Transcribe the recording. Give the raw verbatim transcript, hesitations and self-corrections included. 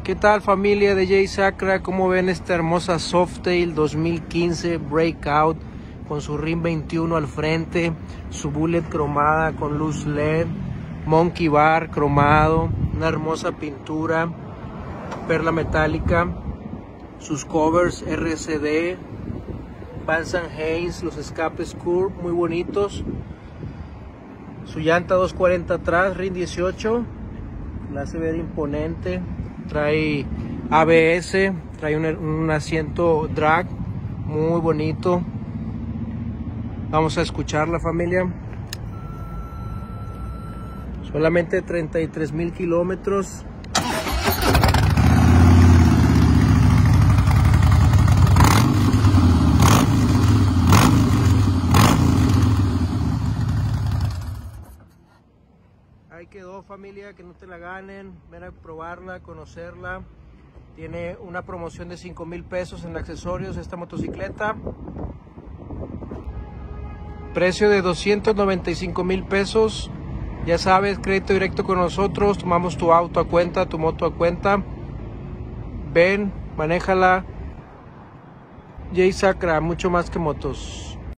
¿Qué tal, familia de Jay Sacra? ¿Cómo ven esta hermosa Softail dos mil quince Breakout con su rim veintiuno al frente, su bullet cromada con luz L E D, Monkey Bar cromado, una hermosa pintura, perla metálica, sus covers R C D, Vance and Hanes, los escapes Curve muy bonitos, su llanta doscientos cuarenta atrás, rim dieciocho, la hace ver imponente. Trae A B S, trae un, un asiento drag muy bonito. Vamos a escuchar la familia. Solamente treinta y tres mil kilómetros. Ahí quedó, familia, que no te la ganen, ven a probarla, conocerla. Tiene una promoción de cinco mil pesos en accesorios esta motocicleta. Precio de doscientos noventa y cinco mil pesos. Ya sabes, crédito directo con nosotros, tomamos tu auto a cuenta, tu moto a cuenta. Ven, manéjala. Jay Sacra, mucho más que motos.